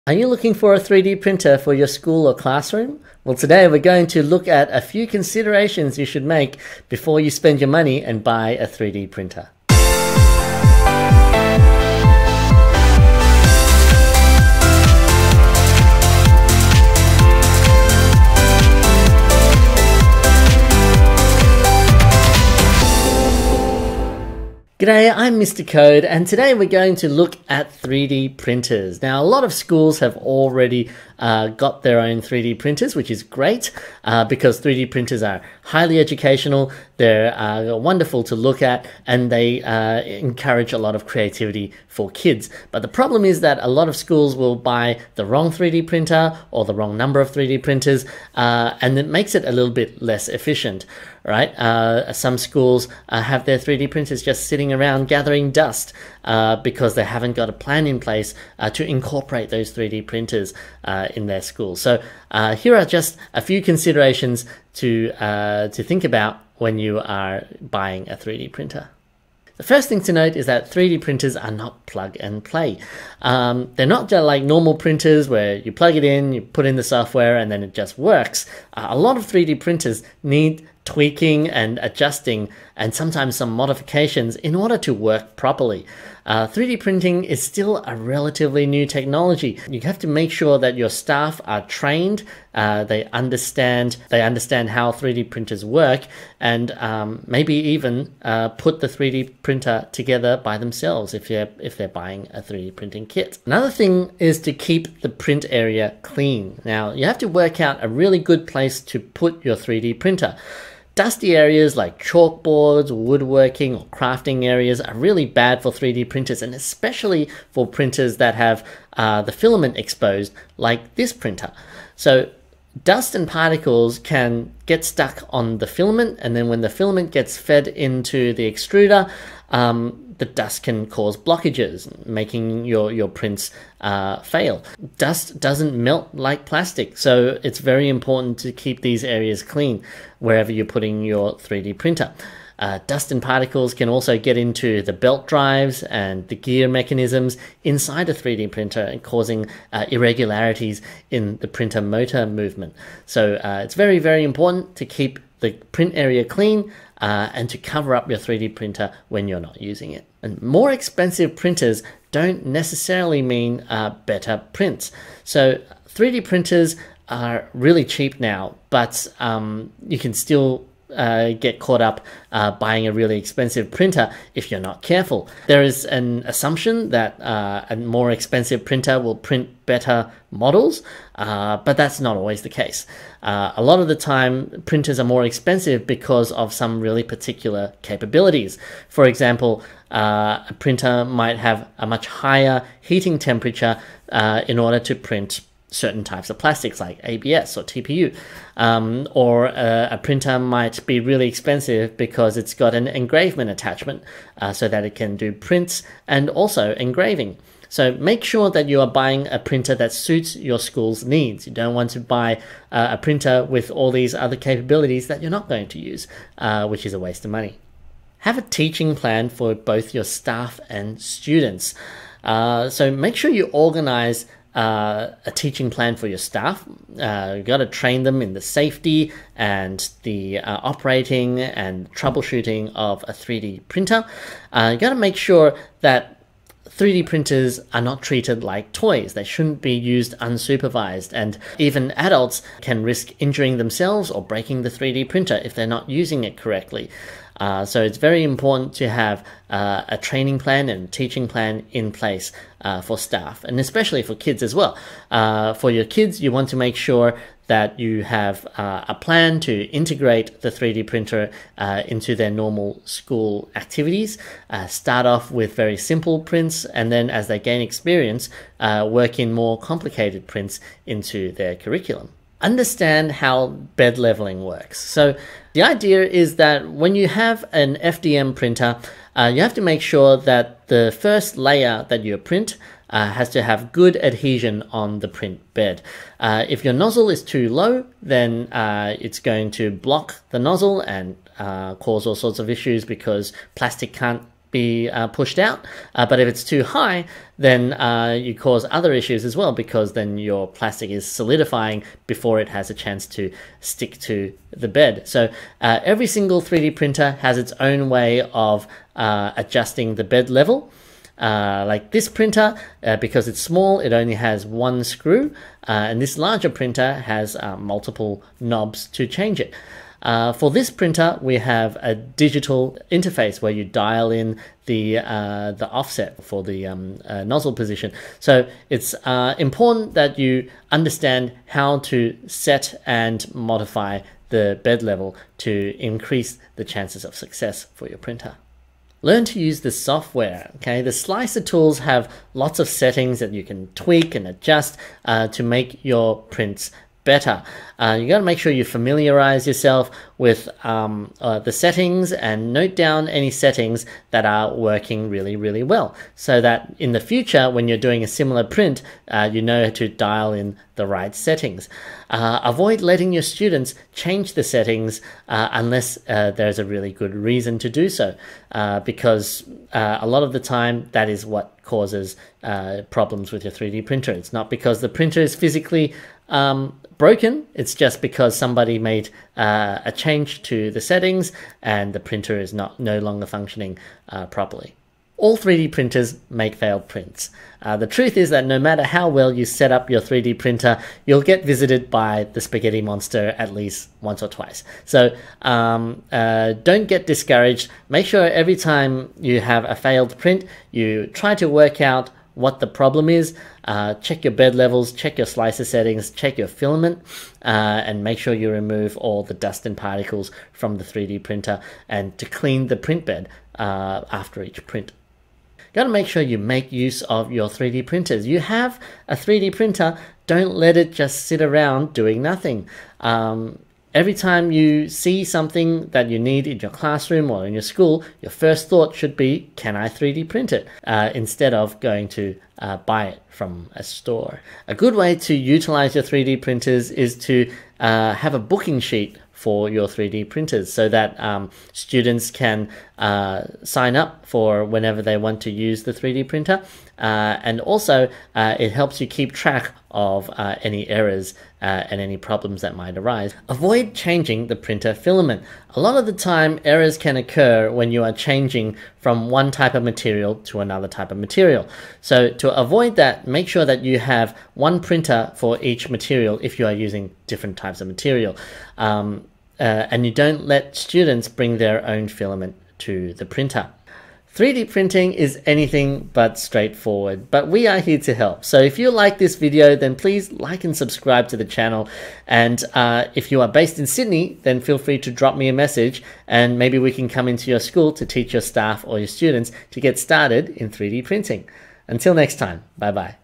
Are you looking for a 3D printer for your school or classroom? Well, today we're going to look at a few considerations you should make before you spend your money and buy a 3D printer. G'day, I'm Mr. Code, and today we're going to look at 3D printers. Now, a lot of schools have already got their own 3D printers, which is great because 3D printers are highly educational, they're wonderful to look at, and they encourage a lot of creativity for kids. But the problem is that a lot of schools will buy the wrong 3D printer or the wrong number of 3D printers, and it makes it a little bit less efficient. Right? Some schools have their 3D printers just sitting around gathering dust because they haven't got a plan in place to incorporate those 3D printers in their school. So here are just a few considerations to think about when you are buying a 3D printer. The first thing to note is that 3D printers are not plug and play. They're not just like normal printers where you plug it in, you put in the software, and then it just works. A lot of 3D printers need tweaking and adjusting and sometimes some modifications in order to work properly. 3D printing is still a relatively new technology. You have to make sure that your staff are trained, they understand how 3D printers work, and maybe even put the 3D printer together by themselves if they're buying a 3D printing kit. Another thing is to keep the print area clean. Now, you have to work out a really good place to put your 3D printer. Dusty areas like chalkboards, woodworking, or crafting areas are really bad for 3D printers, and especially for printers that have the filament exposed, like this printer. So dust and particles can get stuck on the filament, and then when the filament gets fed into the extruder, the dust can cause blockages, making your prints fail. Dust doesn't melt like plastic, so it's very important to keep these areas clean wherever you're putting your 3D printer. Dust and particles can also get into the belt drives and the gear mechanisms inside a 3D printer, causing irregularities in the printer motor movement. So it's very, very important to keep the print area clean and to cover up your 3D printer when you're not using it. And more expensive printers don't necessarily mean better prints. So 3D printers are really cheap now, but you can still get caught up buying a really expensive printer if you're not careful. There is an assumption that a more expensive printer will print better models, but that's not always the case. A lot of the time, printers are more expensive because of some really particular capabilities. For example, a printer might have a much higher heating temperature in order to print certain types of plastics like ABS or TPU, or a printer might be really expensive because it's got an engravement attachment so that it can do prints and also engraving. So make sure that you are buying a printer that suits your school's needs. You don't want to buy a printer with all these other capabilities that you're not going to use, which is a waste of money. Have a teaching plan for both your staff and students. So make sure you organize a teaching plan for your staff. You've got to train them in the safety and the operating and troubleshooting of a 3D printer. You've got to make sure that 3D printers are not treated like toys. They shouldn't be used unsupervised, and even adults can risk injuring themselves or breaking the 3D printer if they're not using it correctly. So it's very important to have a training plan and teaching plan in place for staff, and especially for kids as well. For your kids, you want to make sure that you have a plan to integrate the 3D printer into their normal school activities. Start off with very simple prints, and then as they gain experience, work in more complicated prints into their curriculum. Understand how bed leveling works. So the idea is that when you have an FDM printer, you have to make sure that the first layer that you print has to have good adhesion on the print bed. If your nozzle is too low, then it's going to block the nozzle and cause all sorts of issues because plastic can't be pushed out, but if it's too high, then you cause other issues as well, because then your plastic is solidifying before it has a chance to stick to the bed. So every single 3D printer has its own way of adjusting the bed level. Like this printer, because it's small, it only has one screw, and this larger printer has multiple knobs to change it. For this printer, we have a digital interface where you dial in the offset for the nozzle position. So it's important that you understand how to set and modify the bed level to increase the chances of success for your printer. Learn to use the software, okay? The slicer tools have lots of settings that you can tweak and adjust to make your prints better. You got to make sure you familiarize yourself with the settings and note down any settings that are working really, really well, so that in the future, when you're doing a similar print, you know to dial in the right settings. Avoid letting your students change the settings unless there's a really good reason to do so, because a lot of the time that is what causes problems with your 3D printer. It's not because the printer is physically broken, it's just because somebody made a change to the settings and the printer is no longer functioning properly. All 3D printers make failed prints. The truth is that no matter how well you set up your 3D printer, you'll get visited by the spaghetti monster at least once or twice. So don't get discouraged. Make sure every time you have a failed print, you try to work out what the problem is. Check your bed levels, check your slicer settings, check your filament, and make sure you remove all the dust and particles from the 3D printer, and to clean the print bed after each print. Got to make sure you make use of your 3D printers. You have a 3D printer, don't let it just sit around doing nothing. Every time you see something that you need in your classroom or in your school, your first thought should be, can I 3D print it? Instead of going to buy it from a store. A good way to utilize your 3D printers is to have a booking sheet for your 3D printers, so that students can sign up for whenever they want to use the 3D printer. And also it helps you keep track of any errors and any problems that might arise. Avoid changing the printer filament. A lot of the time errors can occur when you are changing from one type of material to another type of material. So to avoid that, make sure that you have one printer for each material if you are using different types of material. And you don't let students bring their own filament to the printer. 3D printing is anything but straightforward, but we are here to help. So if you like this video, then please like and subscribe to the channel. And if you are based in Sydney, then feel free to drop me a message, and maybe we can come into your school to teach your staff or your students to get started in 3D printing. Until next time, bye bye.